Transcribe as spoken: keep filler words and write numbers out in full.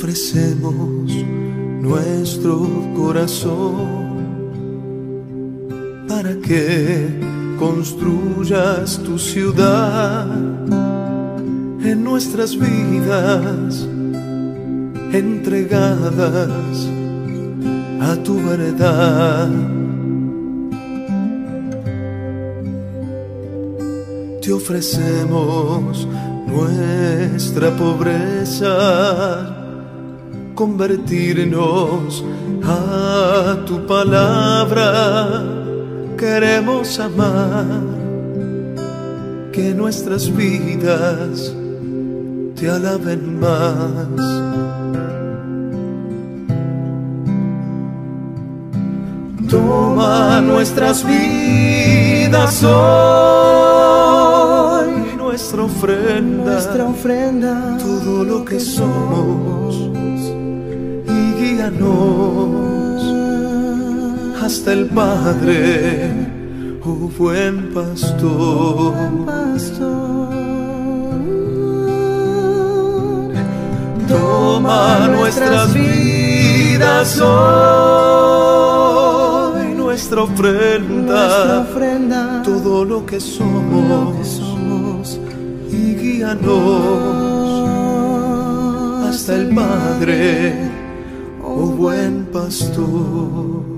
ofrecemos nuestro corazón para que construyas tu ciudad en nuestras vidas, entregadas a tu verdad. Te ofrecemos nuestra pobreza, convertirnos a tu palabra. Queremos amar, que nuestras vidas te alaben más. Toma nuestras vidas hoy, nuestra ofrenda, nuestra ofrenda, todo lo que somos, y guíanos hasta el Padre, oh buen pastor. buen pastor. Toma nuestras vidas hoy, nuestra ofrenda, nuestra ofrenda, todo lo que somos, lo que somos, y guíanos hasta el Padre, oh buen pastor.